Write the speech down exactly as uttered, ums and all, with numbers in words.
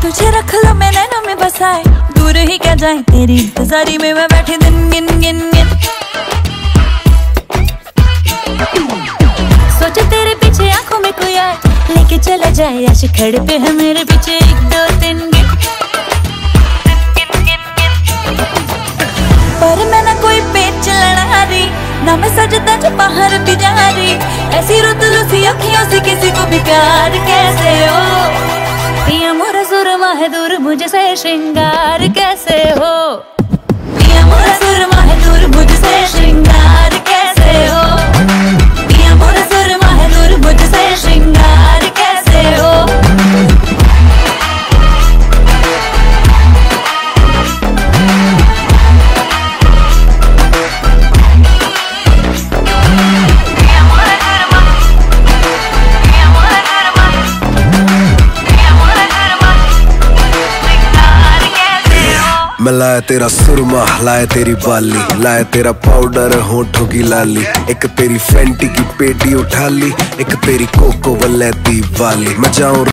तुझे रख लो मैं नैनों में बसाए, दूर ही क्या जाए तेरी इंतजारी में मैं बैठी दिन गिन गिन गिन। सोचे तेरे पीछे आंखों में कोई आए, लेके चला जाए आशिक खड़े पे है मेरे पीछे एक दो तीन गिन। पर मैं ना कोई पेच लड़ा रही, ना मैं सजदा जो बाहर भी जा रही। ऐसी रुत लुसी अखियों से किसी को भी प्यार कैसे हो, पिया मोरा सुरमा है दूर मुझसे श्रृंगार कैसे हो। पिया मोरा सुरमा है दूर मुझसे श्रृंगार कैसे हो, पिया मोरा सुरमा है दूर मुझसे श्रृंगार कैसे हो। मैं लाया तेरा सुरमा, लाया तेरी बाली, लाया तेरा पाउडर होठों की लाली। एक तेरी फैंटी की पेटी उठा ली, एक तेरी कोको वलैती वाली। मैं जाऊं